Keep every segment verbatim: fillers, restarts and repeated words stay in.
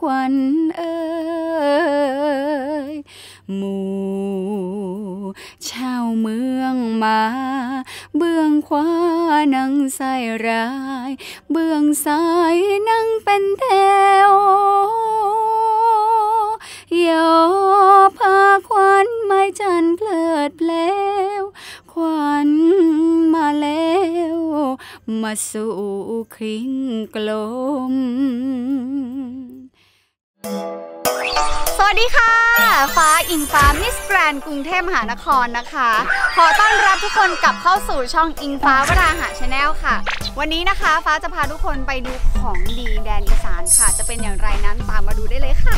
วัญเอ่ยหมู่ชาวเมืองมาเบื้องขวานั่งใส่ร้ายเบื้องซ้ายนั่งเป็นแถวยอพาขวัญไม้จันเพลิดเพลวขวัญมาแล้วมาสู่คริ้งกลมสวัสดีค่ะฟ้าอิงฟ้ามิสแกรนด์กรุงเทพมหานครนะคะขอต้อนรับทุกคนกลับเข้าสู่ช่องอิงฟ้าวราหะชาแนลค่ะวันนี้นะคะฟ้าจะพาทุกคนไปดูของดีแดนอีสานค่ะจะเป็นอย่างไรนั้นตามมาดูได้เลยค่ะ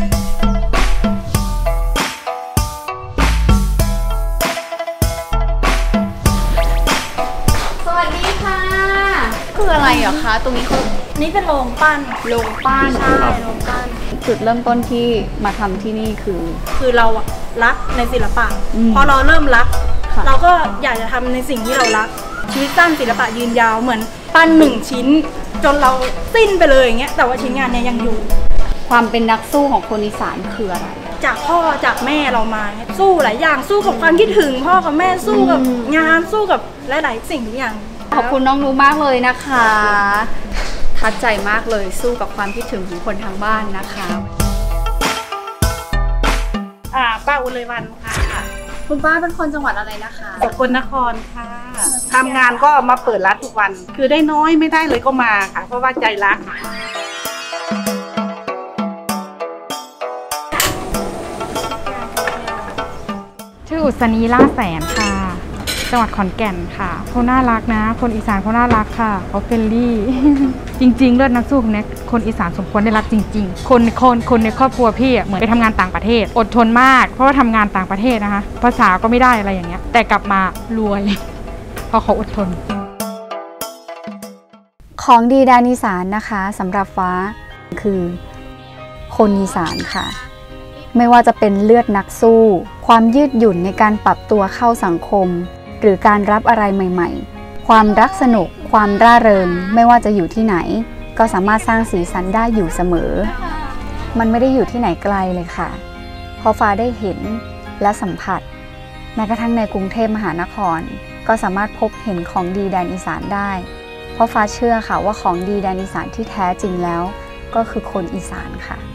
สวัสดีค่ะคืออะไรเหรอคะตรงนี้คือนี่เป็นโรงปั้นโรงปั้นใช่โรงปั้นจุดเริ่มต้นที่มาทำที่นี่คือคือเรารักในศิลปะพอเราเริ่มรักเราก็อยากจะทำในสิ่งที่เรารักชีวิตสั้นศิลปะยืนยาวเหมือนปั้นหนึ่งชิ้นจนเราสิ้นไปเลยอย่างเงี้ยแต่ว่าชิ้นงานเนี้ยยังอยู่ความเป็นนักสู้ของคนอีสานคืออะไรจากพ่อจากแม่เรามาสู้หลายอย่างสู้กับความคิดถึงพ่อกับแม่สู้กับงานสู้กับหลายๆสิ่งทุกอย่างขอบคุณน้องนูมากเลยนะคะทัดใจมากเลยสู้กับความคิดถึงของคนทางบ้านนะคะอ่าป้าอุไรวรรณค่ะคุณป้าเป็นคนจังหวัดอะไรนะคะสกลนครค่ะทำงานก็มาเปิดร้านทุกวันคือได้น้อยไม่ได้เลยก็มาค่ะเพราะว่าใจรักชื่ออุศนีล่าแสนค่ะจังหวัดขอนแก่นค่ะเขาน่ารักนะคนอีสานเขาน่ารักค่ะเขาเฟรนลี่ จริงๆเลือดนักสู้คนนี้คนอีสานสมควรได้รับจริงๆคนคนคนในครอบครัวพี่เหมือนไปทำงานต่างประเทศอดทนมากเพราะว่าทำงานต่างประเทศนะคะภาษาก็ไม่ได้อะไรอย่างเงี้ยแต่กลับมารวยเพราะเขาอดทนของดีแดนอีสานนะคะสำหรับฟ้าคือคนอีสานค่ะไม่ว่าจะเป็นเลือดนักสู้ความยืดหยุ่นในการปรับตัวเข้าสังคมหรือการรับอะไรใหม่ๆความรักสนุกความร่าเริงไม่ว่าจะอยู่ที่ไหนก็สามารถสร้างสีสันได้อยู่เสมอมันไม่ได้อยู่ที่ไหนไกลเลยค่ะเพราะฟ้าได้เห็นและสัมผัสแม้กระทั่งในกรุงเทพมหานครก็สามารถพบเห็นของดีแดนอีสานได้เพราะฟ้าเชื่อค่ะว่าของดีแดนอีสานที่แท้จริงแล้วก็คือคนอีสานค่ะ